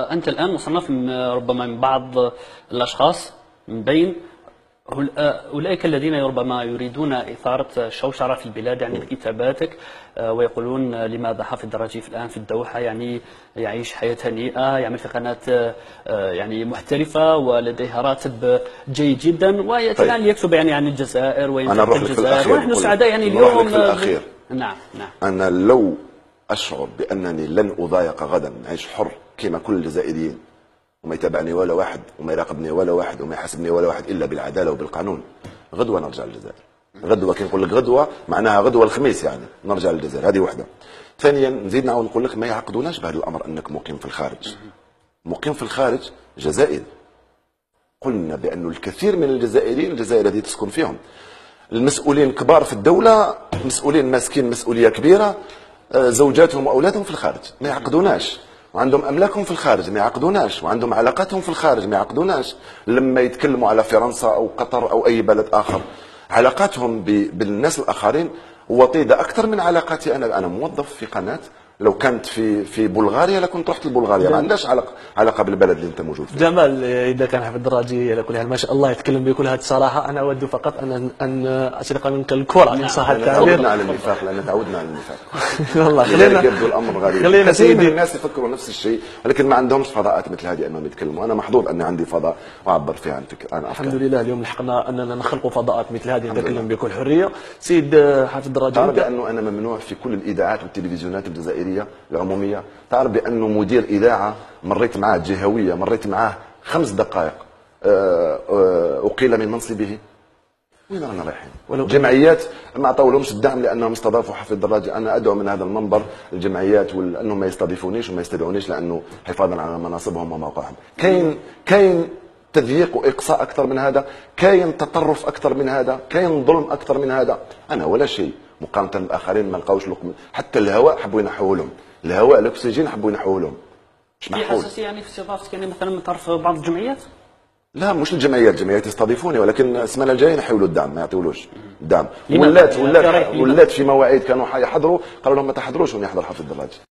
أنت الآن مصنف ربما من بعض الأشخاص من بين أولئك الذين ربما يريدون إثارة شوشرة في البلاد يعني بكتاباتك، ويقولون لماذا حافظ الرجيف الآن في الدوحة يعني يعيش حياة هنيئة، يعمل في قناة يعني محترفة ولديها راتب جيد جدا، ويأتي الآن ليكتب يعني عن الجزائر وينتقد الجزائر، ونحن سعداء يعني اليوم. في الأخير نعم نعم. أنا لو أشعر بأنني لن أضايق غدا، أعيش حر كما كل الجزائريين، وما يتابعني ولا واحد وما يراقبني ولا واحد وما يحاسبني ولا واحد إلا بالعدالة وبالقانون، غدوة نرجع للجزائر. غدوة كي نقول لك غدوة معناها غدوة الخميس، يعني نرجع للجزائر. هذه وحدة. ثانيا نزيد نعاود نقول لك ما يعقدوناش بهذا الأمر أنك مقيم في الخارج. مقيم في الخارج جزائري. قلنا بأن الكثير من الجزائريين الجزائر التي تسكن فيهم المسؤولين كبار في الدولة، مسؤولين ماسكين مسؤولية كبيرة، زوجاتهم وأولادهم في الخارج ما يعقدوناش، وعندهم أملاكهم في الخارج ما يعقدوناش، وعندهم علاقاتهم في الخارج ما يعقدوناش. لما يتكلموا على فرنسا أو قطر أو أي بلد آخر علاقاتهم بالناس الآخرين وطيدة أكثر من علاقاتي أنا موظف في قناة. لو كانت في بلغاريا لكنت رحت لبلغاريا، ما عندهاش علاقه بالبلد اللي انت موجود فيه. جمال اذا كان حافظ الراجي على كل حال ما شاء الله يتكلم بكل هذه الصراحه، انا اود فقط ان اسرق منك الكره ان صح التعبير. تعودنا على النفاق، لان تعودنا على النفاق. والله خلينا يبدو الامر غريب. خلينا سيدي الناس يفكروا نفس الشيء ولكن ما عندهمش فضاءات مثل هذه انهم يتكلموا. انا محظوظ اني عندي فضاء واعبر فيها عن افكار. الحمد لله اليوم لحقنا اننا نخلق فضاءات مثل هذه نتكلم بكل حريه. سيد حافظ الراجي، تعرف بانه انا ممنوع في كل الاذاعات والتلفزيونات الجزائريه العموميه. تعرف بأنه مدير إذاعة مريت معاه جهوية مريت معاه 5 دقائق أقيل من منصبه. وين رانا رايحين؟ جمعيات ما عطاولهمش الدعم لأنهم استضافوا حافظ الراجي. أنا أدعو من هذا المنبر الجمعيات أنهم ما يستضيفونيش وما يستدعونيش لأنه حفاظا على مناصبهم وموقعهم. كاين تضييق وإقصاء أكثر من هذا، كاين تطرف أكثر من هذا، كاين ظلم أكثر من هذا. أنا ولا شيء مقارنة بالآخرين، ما لقاوش لكم. حتى الهواء حبوا ينحوه لهم، الهواء الاكسجين حبوا ينحوه لهم. مش معقول. في حساسيه يعني في استضافتك يعني مثلا من طرف بعض الجمعيات؟ لا مش الجمعيات يستضيفوني، ولكن السمانه الجايه يحيوا له الدعم، ما يعطيولوش الدعم. ولات في مواعيد كانوا يحضروا قالوا لهم ما تحضروش، وهم يحضر حافظ الراجي.